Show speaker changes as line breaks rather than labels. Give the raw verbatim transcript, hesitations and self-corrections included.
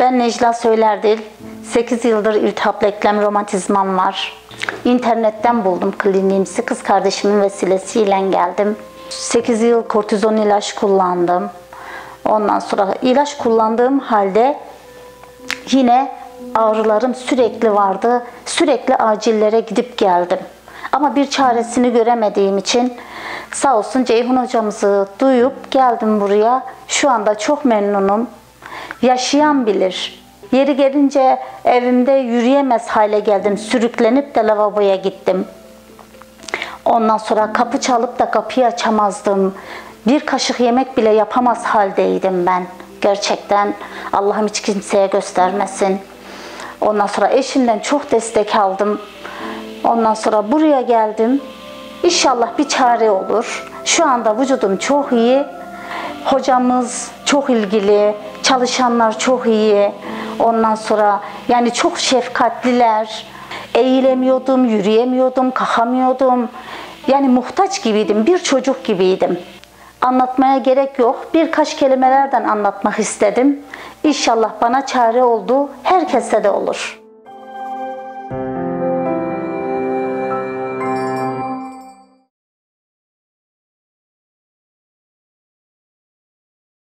Ben Necla Söylerdil. sekiz yıldır iltihaplı eklem romatizmam var. İnternetten buldum kliniğimizi. Kız kardeşimin vesilesiyle geldim. sekiz yıl kortizon ilaç kullandım. Ondan sonra ilaç kullandığım halde yine ağrılarım sürekli vardı. Sürekli acillere gidip geldim. Ama bir çaresini göremediğim için sağ olsun Ceyhun hocamızı duyup geldim buraya. Şu anda çok memnunum. Yaşayan bilir. Yeri gelince evimde yürüyemez hale geldim. Sürüklenip de lavaboya gittim. Ondan sonra kapı çalıp da kapıyı açamazdım. Bir kaşık yemek bile yapamaz haldeydim ben. Gerçekten Allah'ım hiç kimseye göstermesin. Ondan sonra eşimden çok destek aldım. Ondan sonra buraya geldim. İnşallah bir çare olur. Şu anda vücudum çok iyi. Hocamız çok ilgili. Çalışanlar çok iyi. Ondan sonra yani çok şefkatliler. Eğilemiyordum, yürüyemiyordum, kalkamıyordum. Yani muhtaç gibiydim, bir çocuk gibiydim. Anlatmaya gerek yok. Birkaç kelimelerden anlatmak istedim. İnşallah bana çare oldu. Herkese de olur.